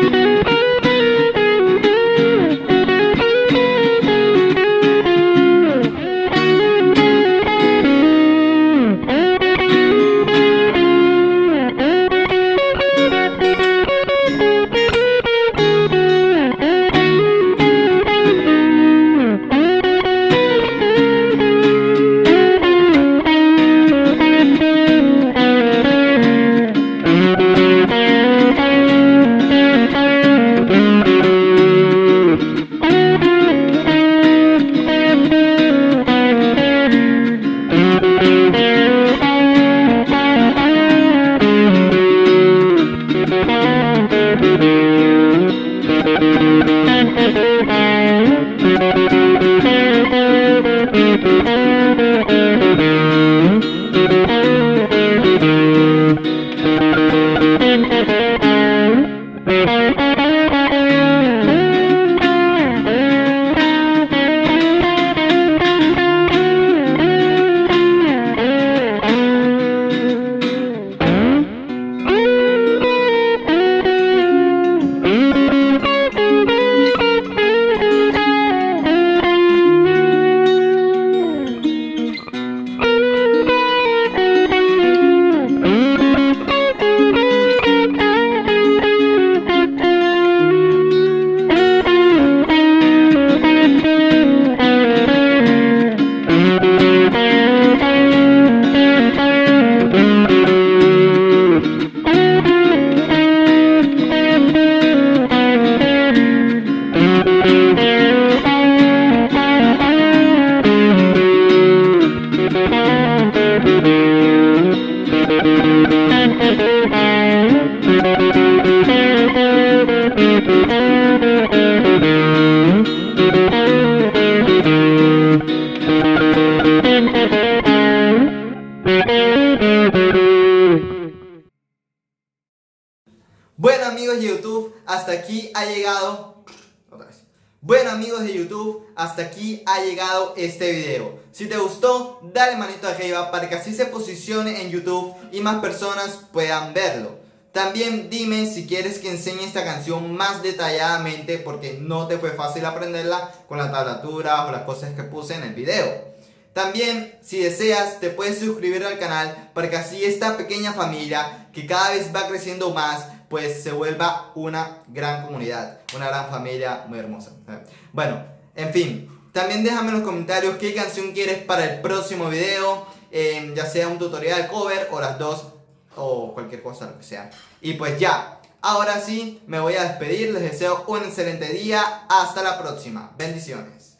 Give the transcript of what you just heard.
Bueno amigos de YouTube, hasta aquí ha llegado este video. Si te gustó, dale manito arriba para que así se posicione en YouTube y más personas puedan verlo. También dime si quieres que enseñe esta canción más detalladamente, porque no te fue fácil aprenderla con la tablatura o las cosas que puse en el video. También, si deseas, te puedes suscribir al canal para que así esta pequeña familia, que cada vez va creciendo más, pues se vuelva una gran comunidad, una gran familia muy hermosa. Bueno, en fin, también déjame en los comentarios qué canción quieres para el próximo video, ya sea un tutorial, cover o las dos, o cualquier cosa, lo que sea. Y pues ya, ahora sí, me voy a despedir, les deseo un excelente día, hasta la próxima, bendiciones.